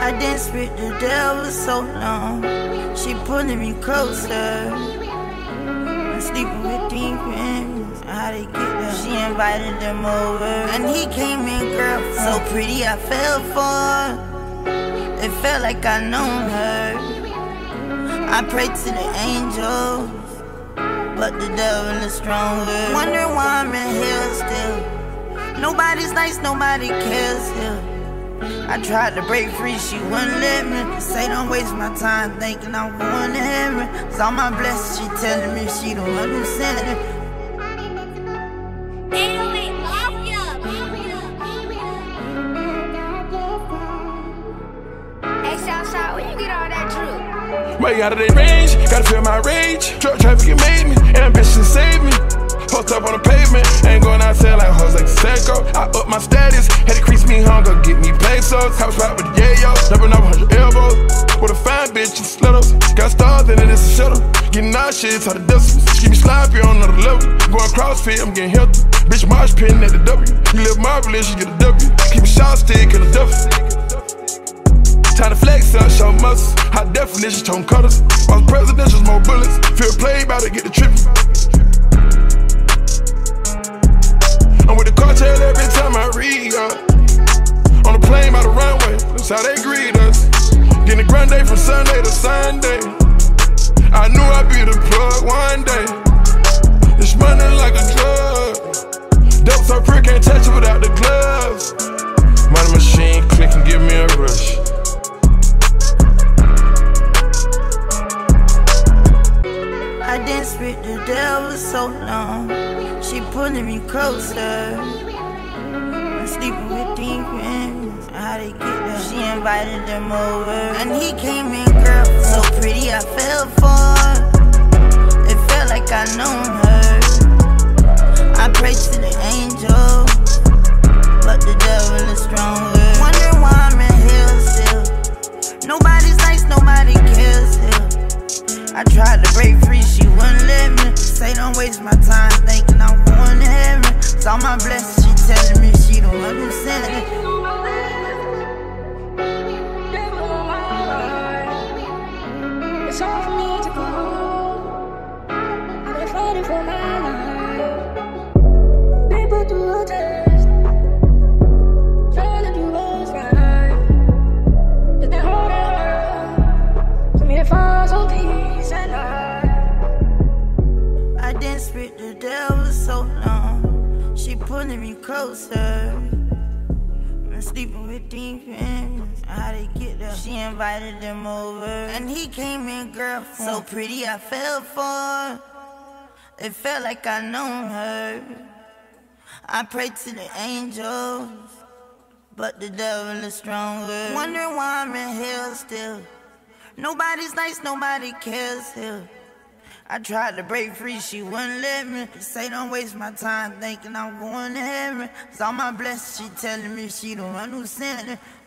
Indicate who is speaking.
Speaker 1: I danced with the devil so long, she pulling me closer. I'm sleeping with demons, how they get there? She invited them over, and he came in, girl, so pretty I fell for. It felt like I known her. I prayed to the angels, but the devil is stronger. Wondering why I'm in hell still. Nobody's nice, nobody cares here. I tried to break free, she wouldn't let me. Say don't waste my time thinking I'm going to heaven. Cause all my blessings, she telling me she don't understand it.
Speaker 2: Hey Southside, where you get all that drip?
Speaker 3: Way out of their range, gotta feel my rage. Truck traffickin made me, ambition saved me. Post up on the pavement, ain't going outside like Jose Canseco. I up my status, had to crease me hunger, get me pesos. House spot with the Yayo, jumping over 100 elbows. With a fine bitch and slittles, got stars and then it's a shuttle. Getting all shit, how the decimals, keep me sloppy on another level. Going CrossFit, I'm getting healthy. Bitch marsh pin at the W. You live marvelous, you get a W. Keep a shot stick and a duffel. Time to flex up, show muscles. High definition, tone cutters. All presidentials, more bullets. Feel played, bout to get the trippin'. I'm with the cartel every time I read up. On the plane by the runway, that's how they greet us. Getting a grand day from Sunday to Sunday. I knew I'd be the plug one day. It's money like a drug. Dope so pretty, can't touch it without the gloves. Money machine, click and give me a rush.
Speaker 1: I danced with the devil so long, she pulling me closer. I'm sleeping with demons, how they get there? She invited them over, and he came in, girl, so pretty I fell for. It felt like I known her. I prayed to the angels, but the devil is stronger. Wondering why I'm in hell still. Nobody's nice, nobody cares here. I tried to break free, she wouldn't let me. Say don't waste my time thinking I'm going to heaven. Cause all my blessings, she telling me she don't understand it.
Speaker 2: It's hard for me to go. I've been fighting for my life. People do a test, trying to do what's right. It's been hard for me to fall so peace at night.
Speaker 1: I danced with the devil so long, she pulling me closer. I'm sleeping with demons, how they get there? She invited them over, and he came in, girl, so pretty I fell for. It felt like I known her. I prayed to the angels, but the devil is stronger. Wondering why I'm in hell still. Nobody's nice, nobody cares here. I tried to break free, she wouldn't let me. Say don't waste my time thinking I'm going to heaven. Cause all my blessings, she telling me she don't understand it.